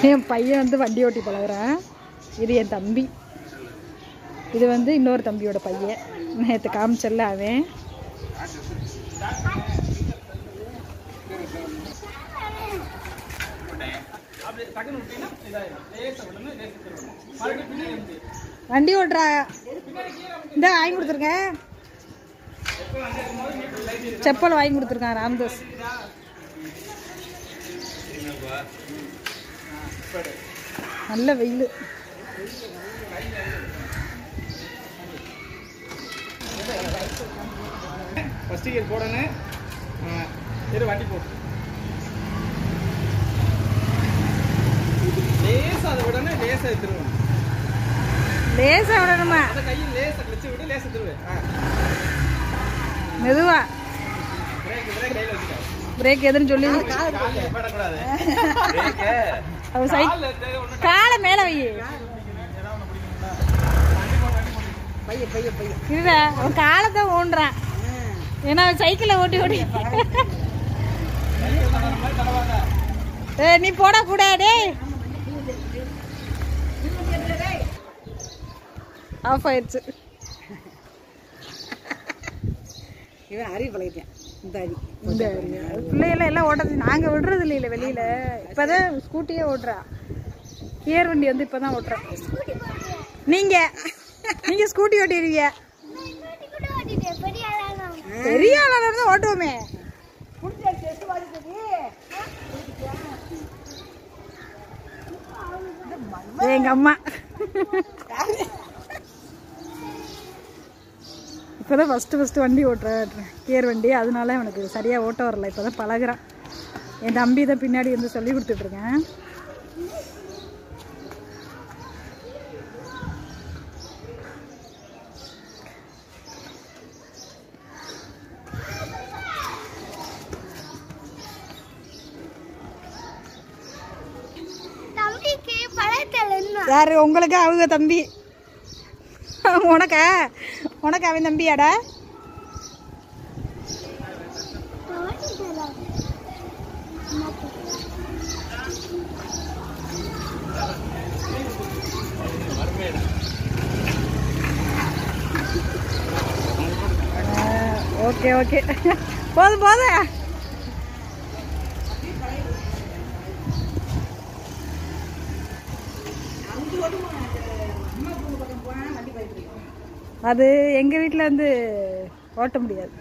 என் பையன் வந்து வண்டி ஓட்டி பழகுறான். இது என் தம்பி. இது வந்து இன்னொரு தம்பியோட பையன். நேற்று காமிச்சல்ல அவன். வண்டி ஓட்டுறா. இந்த வாங்கி கொடுத்துருங்க. செப்பல் வாங்கி கொடுத்துருக்கான் ராம்தாஸ். நல்ல வெயில். ஃபர்ஸ்ட் கியர் போடணும். இரு வண்டி போடு. லேசா அதை விடணும். லேசா திருவணும். லேசா விடணுமா? அந்த கையில் லேசா கிளச்சு விட்டு லேசா திருவு. மெதுவா. பிரேக் பிரேக் கையில வச்சுக்க. பிரேக் எதுன்னு சொல்லி காலை படக்கூடாது. பிரேக் காலை மேல வை. இல்ல அவன் காலத்தை ஓடுறான். ஏன்னா சைக்கிளை ஓட்டி ஓட்டி. நீ போட கூடாது. ஆஃப் ஆயிடுச்சு. இவன் அறிவு பழகிட்டேன். இந்த பிள்ளைகளை எல்லாம் ஓட்டுறது நாங்கள் விடுறது இல்லை வெளியில். இப்போதான் ஸ்கூட்டியே ஓட்டுறா. கியர் வண்டி வந்து இப்போ தான் ஓட்டுறேன். நீங்கள் ஸ்கூட்டி ஓட்டிடுவீங்க. பெரிய ஆளாக தான் ஓட்டுவோமே. எங்க அம்மா இப்போதான் ஃபஸ்ட்டு வண்டி ஓட்டுறேன், கியர் வண்டி. அதனால எனக்கு சரியாக ஓட்ட வரல. இப்போ தான் பழகுறான். என் தம்பி தான் பின்னாடி வந்து சொல்லி கொடுத்துட்ருக்கேன். யாரு உங்களுக்கு? அவங்க தம்பி. உனக்கு அவன் தம்பியாடா? ஓகே ஓகே போதும் போதும். அது எங்கள் வீட்டில் வந்து ஓட்ட முடியாது.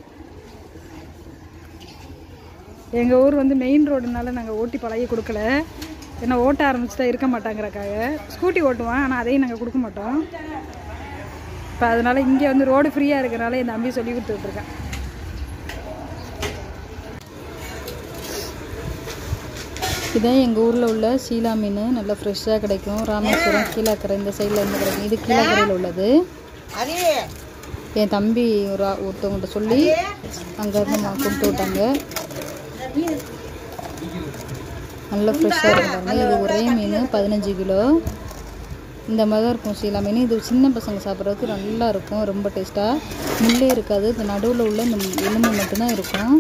எங்கள் ஊர் வந்து மெயின் ரோடுனால நாங்கள் ஓட்டி பழகி கொடுக்கல. ஏன்னா ஓட்ட ஆரம்பிச்சுட்டா இருக்க மாட்டாங்கிறக்காக ஸ்கூட்டி ஓட்டுவான். ஆனால் அதையும் நாங்கள் கொடுக்க மாட்டோம். இப்போ அதனால் இங்கே வந்து ரோடு ஃப்ரீயாக இருக்கிறனால என் தம்பி சொல்லி கொடுத்துட்ருக்கேன். இதுதான் எங்கள் ஊரில் உள்ள சீலா மீன். நல்லா ஃப்ரெஷ்ஷாக கிடைக்கும். ராமேஸ்வரம் கீழக்கரை இந்த சைடில் இருந்து கிடைக்கும். இது கீழக்கரையில் உள்ளது. என் தம்பி ஒருத்தவங்கள்ட்ட சொல்லி அங்கேருந்து கொடுத்து விட்டாங்க. நல்லா ஃப்ரெஷ்ஷாக இருக்காங்க. இது ஒரே மீன் 15 கிலோ. இந்த மாதிரி தான் இருக்கும் சீலா மீன். இது சின்ன பசங்க சாப்பிட்றதுக்கு நல்லா இருக்கும். ரொம்ப டேஸ்ட்டாக. முள்ளே இருக்காது. இந்த நடுவில் உள்ள இந்த எலும்பு மட்டும்தான் இருக்கும்.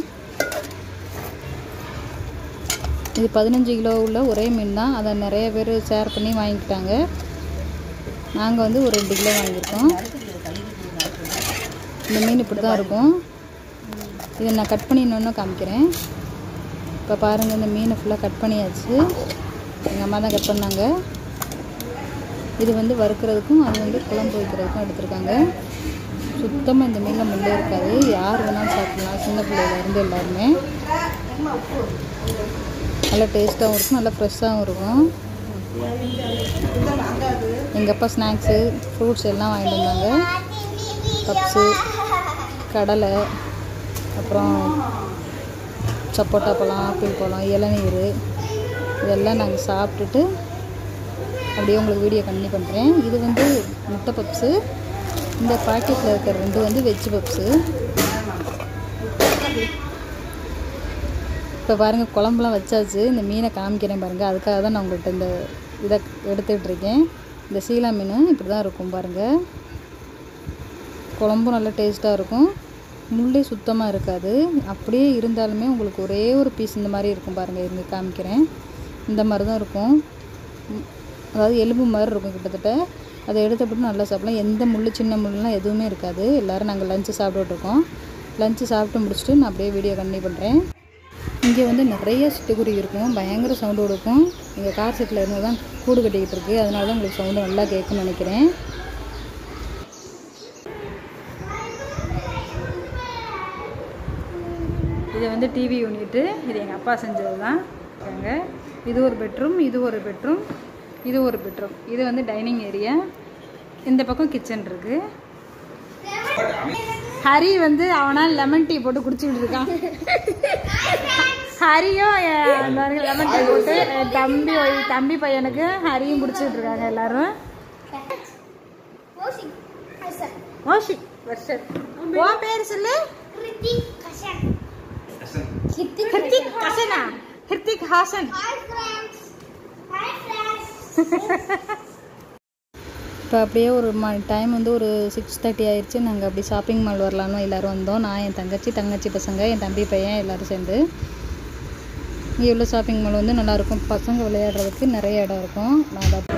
இது 15 கிலோ உள்ள ஒரே மீன் தான். அதை நிறைய பேர் ஷேர் பண்ணி வாங்கிக்கிட்டாங்க. நாங்கள் வந்து ஒரு 2 கிலோ வாங்கியிருக்கோம். இந்த மீன் இப்படி தான் இருக்கும். இதை நான் கட் பண்ணி இன்னொன்று காமிக்கிறேன். இப்போ பாருங்கள், இந்த மீனை ஃபுல்லாக கட் பண்ணியாச்சு. எங்கள் அம்மா தான் கட் பண்ணாங்க. இது வந்து வறுக்கிறதுக்கும் அது வந்து குழம்பு வைக்கிறதுக்கும் எடுத்துருக்காங்க. சுத்தமாக இந்த மீனில் முள்ளே இருக்காது. யார் வேணாலும் சாப்பிட்லாம். சின்ன பிள்ளையிலேருந்து எல்லாருமே. நல்லா டேஸ்ட்டாகவும் இருக்கும். நல்லா ஃப்ரெஷ்ஷாகவும் இருக்கும். எங்கள் அப்பா ஸ்நாக்ஸு ஃப்ரூட்ஸ் எல்லாம் வாங்கிட்டு வந்தாங்க. பப்ஸு, கடலை, அப்புறம் சப்போட்டா பழம், ஆப்பிள் பழம், இளநீர் இதெல்லாம் நாங்கள் சாப்பிட்டுட்டு அப்படியே உங்களுக்கு வீடியோ கண்டினியூ பண்ணுறேன். இது வந்து முட்டை பப்ஸு. இந்த பாக்கெட்டில் இருக்கிற 2 வந்து வெஜ் பப்ஸு. இப்போ பாருங்கள், குழம்புலாம் வச்சாச்சு. இந்த மீனை காமிக்கிறேன் பாருங்கள். அதுக்காக தான் நான் உங்கள்கிட்ட இந்த இதை எடுத்துகிட்ருக்கேன். இந்த சீலா மீன் இப்படி தான் இருக்கும் பாருங்கள். குழம்பும் நல்லா டேஸ்ட்டாக இருக்கும். முள்ளே சுத்தமாக இருக்காது. அப்படியே இருந்தாலுமே உங்களுக்கு ஒரே ஒரு பீஸ் இந்த மாதிரி இருக்கும் பாருங்கள். இங்கே காமிக்கிறேன். இந்த மாதிரி தான் இருக்கும். அதாவது எலும்பு மாதிரி இருக்கும் கிட்டத்தட்ட. அதை எடுத்துப்பட்டு நல்லா சாப்பிடலாம். எந்த முள் சின்ன முள்லாம் எதுவுமே இருக்காது. எல்லோரும் நாங்கள் லஞ்சு சாப்பிட்டுட்ருக்கோம். லஞ்சு சாப்பிட்டு முடிச்சுட்டு நான் அப்படியே வீடியோ கண்டினியூ பண்ணுறேன். இங்கே வந்து நிறைய சிட்டுக்குருவி இருக்கும். பயங்கர சவுண்டு கொடுக்கும். எங்கள் கார் செட்டில் இருந்து தான் கூடு கட்டிக்கிட்டு இருக்குது. அதனால தான் உங்களுக்கு சவுண்டு நல்லா கேட்குன்னு நினைக்கிறேன். இது வந்து டிவி யூனிட்டு. இது எங்கள் அப்பா செஞ்சது தான். இது ஒரு பெட்ரூம், இது ஒரு பெட்ரூம், இது ஒரு பெட்ரூம். இது வந்து டைனிங் ஏரியா. இந்த பக்கம் கிச்சன் இருக்குது. ஹரி வந்து அவனால் லெமன் டீ போட்டு குடிச்சுக்கிட்டு இருக்கான். ஹரியும் லெமன் டீ போட்டு தம்பி பையனுக்கு ஹரியும் குடிச்சுக்கிட்டு இருக்காங்க எல்லாரும். உன் பேர் சொல்லு. ஹிருத்திக் ஹாசன். இப்போ அப்படியே ஒரு டைம் வந்து ஒரு 6:30 ஆயிடுச்சு. நாங்கள் அப்படி ஷாப்பிங் மால் வரலான்னு எல்லோரும் வந்தோம். நான், என் தங்கச்சி பசங்க, என் தம்பி பையன் எல்லோரும் சேர்ந்து. இங்கே உள்ள ஷாப்பிங் மால் வந்து நல்லாயிருக்கும். பசங்க விளையாடுறதுக்கு நிறைய இடம் இருக்கும். நான் அதை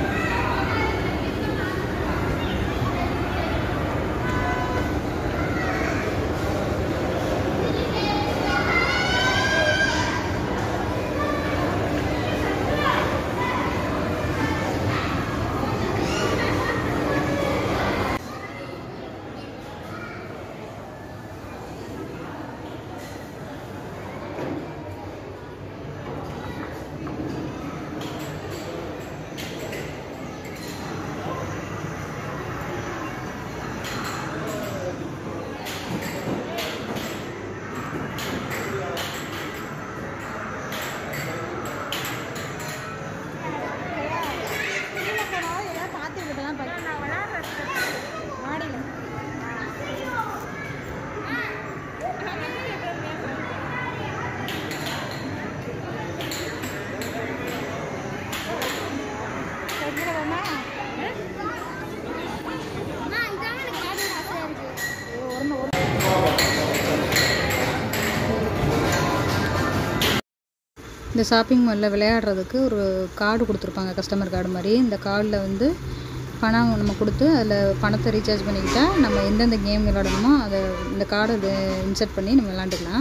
இந்த ஷாப்பிங் மாலில் விளையாடுறதுக்கு ஒரு கார்டு கொடுத்துருப்பாங்க, கஸ்டமர் கார்டு மாதிரி. இந்த கார்டில் வந்து பணம் நம்ம கொடுத்து அதில் பணத்தை ரீசார்ஜ் பண்ணிக்கிட்டால் நம்ம எந்தெந்த கேம் விளையாடணுமோ அதை இந்த கார்டை இன்சர்ட் பண்ணி நம்ம விளாண்டுக்கலாம்.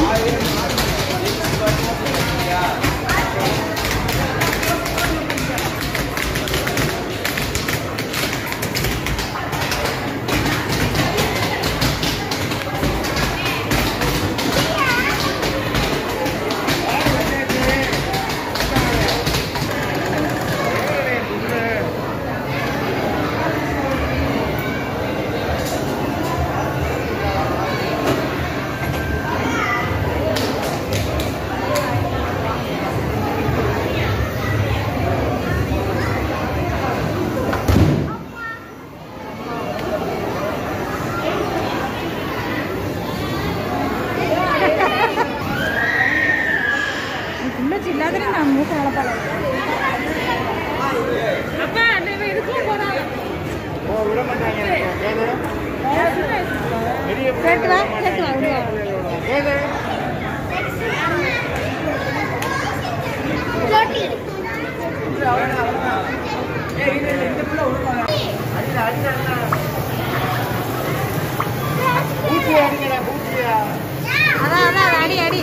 அடி அடி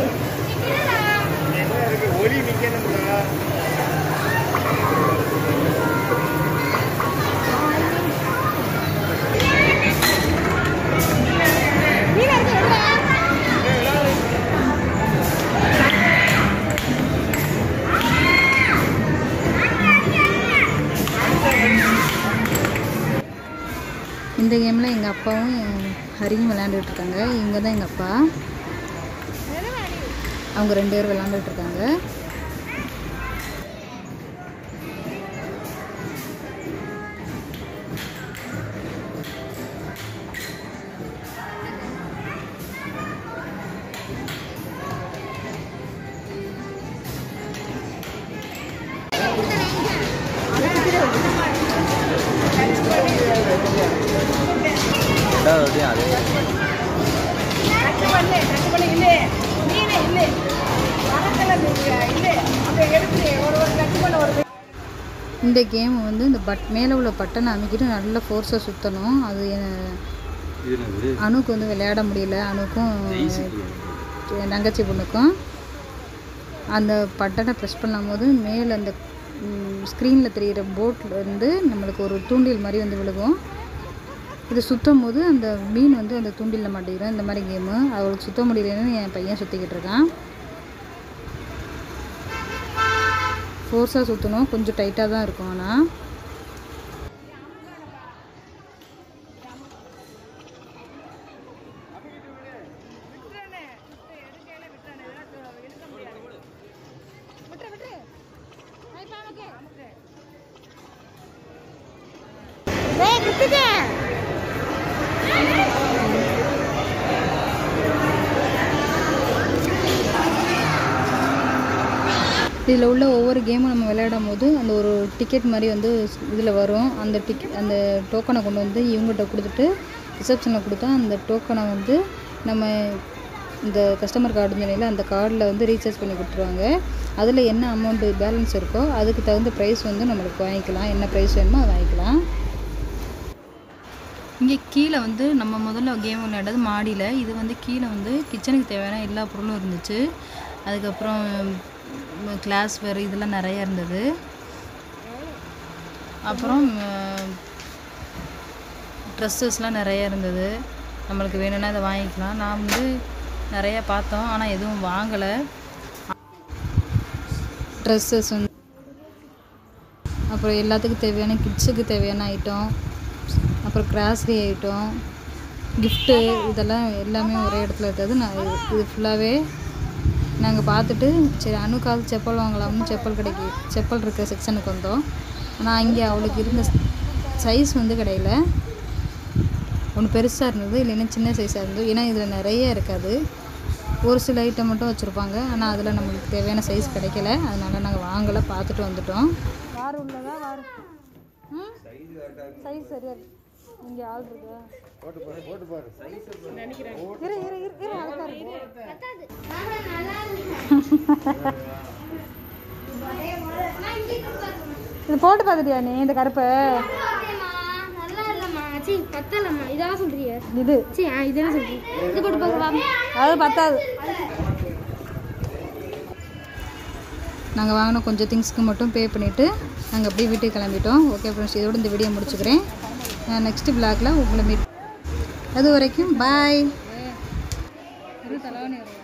ஒலி நிக்கணும்ல. இந்த கேமில் எங்கள் அப்பாவும் ஹரியும் விளையாண்டுட்டு இருக்காங்க. இவங்க தான் எங்கள் அப்பா. அவங்க 2 பேர் விளையாண்டுட்டு இருக்காங்க. அதே இந்த கேம் வந்து இந்த மேலே உள்ள பட்டனை அமைக்கிட்டு நல்லா ஃபோர்ஸாக சுற்றணும். அது அணுக்கு வந்து விளையாட முடியல. அணுக்கும் தங்கச்சி பொண்ணுக்கும் அந்த பட்டனை ப்ரெஸ் பண்ணும்போது மேலே அந்த ஸ்க்ரீனில் தெரிகிற போட்டில் வந்து நம்மளுக்கு ஒரு தூண்டில் மாதிரி வந்து விழுகும். இது சுற்றும் போது அந்த மீன் வந்து அந்த தூண்டிலில் மாட்டிக்கிறோம். இந்த மாதிரி கேமு அவளுக்கு சுற்ற முடியலன்னு என் பையன் சுற்றிக்கிட்டு இருக்கான். ஃபோர்ஸாக சுற்றணும், கொஞ்சம் டைட்டாக தான் இருக்கும். ஆனால் இதில் உள்ள ஒவ்வொரு கேமும் நம்ம விளையாடும் போது அந்த ஒரு டிக்கெட் மாதிரி வந்து இதில் வரும். அந்த டோக்கனை கொண்டு வந்து இவங்ககிட்ட கொடுத்துட்டு ரிசப்ஷனில் கொடுத்தா அந்த டோக்கனை வந்து நம்ம இந்த கஸ்டமர் கார்டு நிலையில் அந்த கார்டில் வந்து ரீசார்ஜ் பண்ணி கொடுத்துருவாங்க. அதில் என்ன அமௌண்ட்டு பேலன்ஸ் இருக்கோ அதுக்கு தகுந்த ப்ரைஸ் வந்து நம்மளுக்கு வாங்கிக்கலாம். என்ன ப்ரைஸ் வேணுமோ அதை வாங்கிக்கலாம். இங்கே கீழே வந்து நம்ம முதல்ல கேம் விளையாடுறது மாடியில். இது வந்து கீழே வந்து கிச்சனுக்கு தேவையான எல்லா பொருளும் இருந்துச்சு. அதுக்கப்புறம் கிளாஸ் வேறு இதெல்லாம் நிறையா இருந்தது. அப்புறம் ட்ரெஸ்ஸஸ்லாம் நிறையா இருந்தது. நம்மளுக்கு வேணும்னா அதை வாங்கிக்கலாம். நான் வந்து நிறையா பார்த்தோம், ஆனால் எதுவும் வாங்கலை. ட்ரெஸ்ஸஸ் வந்து அப்புறம் எல்லாத்துக்கும் தேவையான கிட்ஸுக்கு தேவையான ஐட்டம், அப்புறம் கிராசரி ஐட்டம், கிஃப்ட்டு இதெல்லாம் எல்லாமே ஒரே இடத்துல இருந்தது. இது ஃபுல்லாகவே நாங்கள் பார்த்துட்டு சரி அணுக்காவது செப்பல் வாங்கலாம்னு செப்பல் இருக்கிற செக்ஷனுக்கு வந்தோம். ஆனால் இங்கே அவளுக்கு இருந்த சைஸ் வந்து கிடையில. ஒன்று பெருசாக இருந்தது, இல்லைன்னா சின்ன சைஸாக இருந்தது. ஏன்னா இதில் நிறைய இருக்காது, ஒரு சில ஐட்டம் மட்டும் வச்சுருப்பாங்க. ஆனால் அதில் நம்மளுக்கு தேவையான சைஸ் கிடைக்கல. அதனால் நாங்கள் வாங்கலை, பார்த்துட்டு வந்துட்டோம். வார் உள்ளதா வார் சைஸ் சரியா இங்கே ஆள் இருக்கா இது போட்டு பார்த்துட்டியா நீ இந்த கருப்பை? இது அது பத்தாது. நாங்கள் வாங்கின கொஞ்சம் திங்ஸ்க்கு மட்டும் பே பண்ணிவிட்டு நாங்கள் அப்படியே வீட்டுக்கு கிளம்பிட்டோம். ஓகே ஃப்ரெண்ட்ஸ், இதோட இந்த வீடியோ முடிச்சுக்கிறேன். நான் நெக்ஸ்ட்டு விளாகில் உங்களை மீட். அது வரைக்கும் பாய். தலைவணி